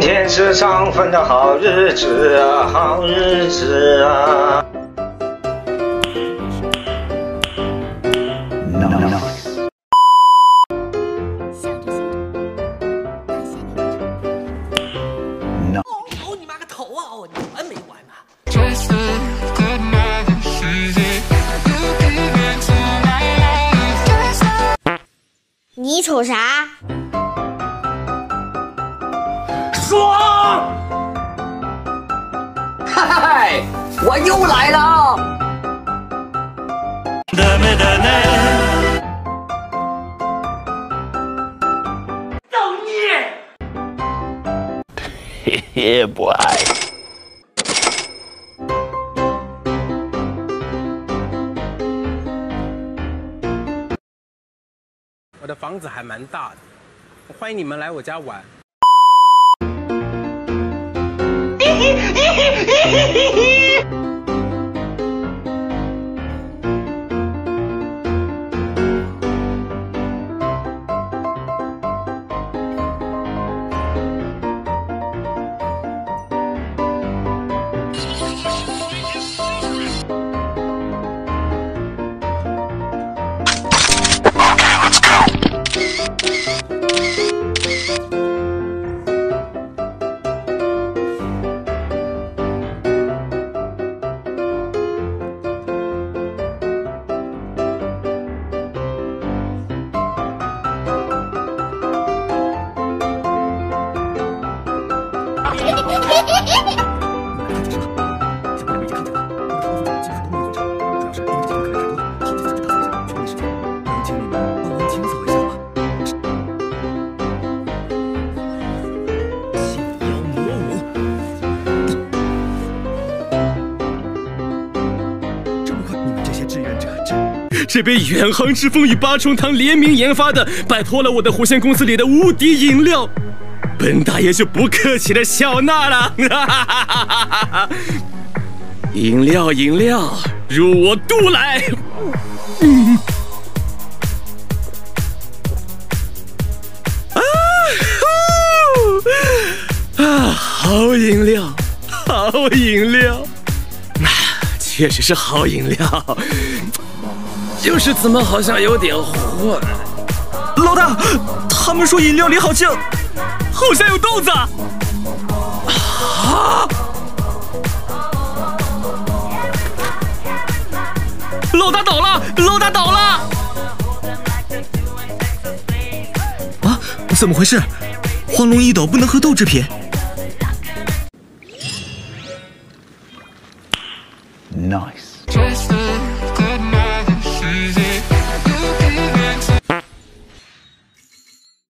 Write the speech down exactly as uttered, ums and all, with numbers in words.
天是上坟的好日子啊，好日子啊。No. 哦你妈个头啊！哦，你完没完啊？ 你瞅啥？ 爽！嗨，我又来了！造孽！ 嘿嘿，boy。 我的房子还蛮大的，欢迎你们来我家玩。 这杯远航之风与八重堂联名研发的，拜托了我的狐仙公司里的无敌饮料，本大爷就不客气的笑纳了。饮料饮料，入我肚来。嗯、啊啊！好饮料，好饮料，啊，确实是好饮料。就是怎么好像有点混。 老大，他们说饮料里好像好像有豆子。啊！老大倒了，老大倒了！ 啊？怎么回事？黄龙一斗不能喝豆制品。 Nice。